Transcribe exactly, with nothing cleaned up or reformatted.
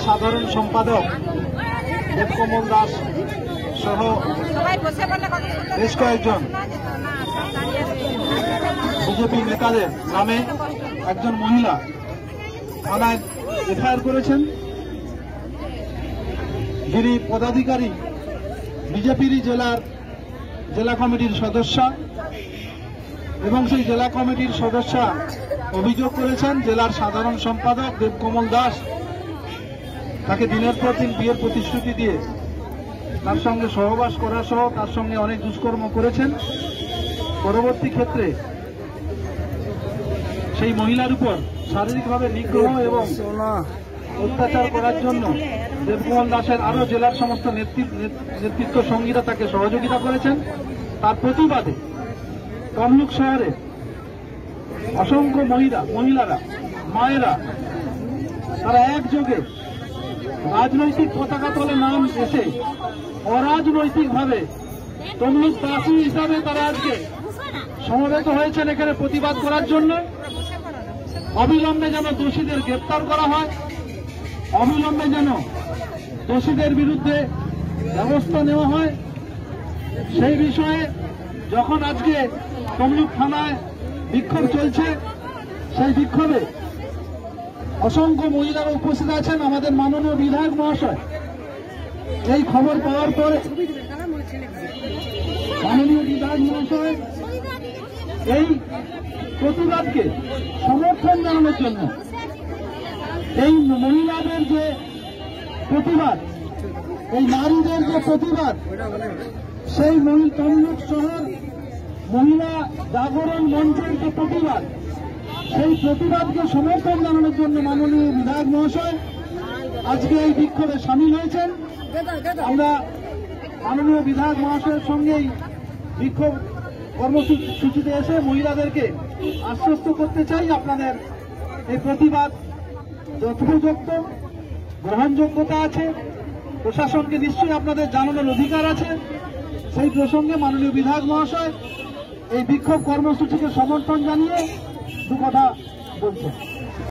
সাধারণ সম্পাদক দেবকমল দাস সহ বেশ কয়েকজন বিজেপি নেতাদের নামে একজন মহিলা থানায় এফআইআর করেছেন। যিনি পদাধিকারী বিজেপির জেলার জেলা কমিটির সদস্য এবং সেই জেলা কমিটির সদস্য অভিযোগ করেছেন জেলার সাধারণ সম্পাদক দেবকমল দাস তাকে দিনের পর দিন বিয়ের প্রতিশ্রুতি দিয়ে তার সঙ্গে সহবাস করা সহ তার সঙ্গে অনেক দুষ্কর্ম করেছেন। পরবর্তী ক্ষেত্রে সেই মহিলার উপর শারীরিকভাবে নিগ্রহ এবং অত্যাচার করার জন্য দেবকমল দাসের আরো জেলার সমস্ত নেতৃত্ব সঙ্গীরা তাকে সহযোগিতা করেছেন। তার প্রতিবাদে তমলুক শহরে অসংখ্য মহিলা মহিলারা মায়েরা তারা একযোগে রাজনৈতিক পতাকা তলে নাম এসে অরাজনৈতিকভাবে তমলুকবাসী হিসাবে তারা আজকে সমবেত হয়েছেন এখানে প্রতিবাদ করার জন্য। অবিলম্বে যেন দোষীদের গ্রেপ্তার করা হয়, অবিলম্বে যেন দোষীদের বিরুদ্ধে ব্যবস্থা নেওয়া হয়। সেই বিষয়ে যখন আজকে তমলুক থানায় বিক্ষোভ চলছে, সেই বিক্ষোভে অসংখ্য মহিলারা উপস্থিত আছেন। আমাদের মাননীয় বিধায়ক মহাশয় এই খবর পাওয়ার পরে মাননীয় বিধায়ক মহাশয় এই প্রতিবাদকে সমর্থন জানানোর জন্য এই মহিলাদের যে প্রতিবাদ, এই নারীদের যে প্রতিবাদ, সেই তমলুক শহর মহিলা জাগরণ মঞ্চের যে প্রতিবাদ, সেই প্রতিবাদকে সমর্থন জানানোর জন্য মাননীয় বিধায়ক মহাশয় আজকে এই বিক্ষোভে সামিল হয়েছেন। আমরা মাননীয় বিধায়ক মহাশয়ের সঙ্গেই বিক্ষোভ কর্মসূচিতে এসে মহিলাদেরকে আশ্বস্ত করতে চাই, আপনাদের এই প্রতিবাদ যথোপযুক্ত গ্রহণযোগ্যতা আছে, প্রশাসনকে নিশ্চয়ই আপনাদের জানানোর অধিকার আছে। সেই প্রসঙ্গে মাননীয় বিধায়ক মহাশয় এই বিক্ষোভ কর্মসূচিকে সমর্থন জানিয়ে দু কথা বলছেন।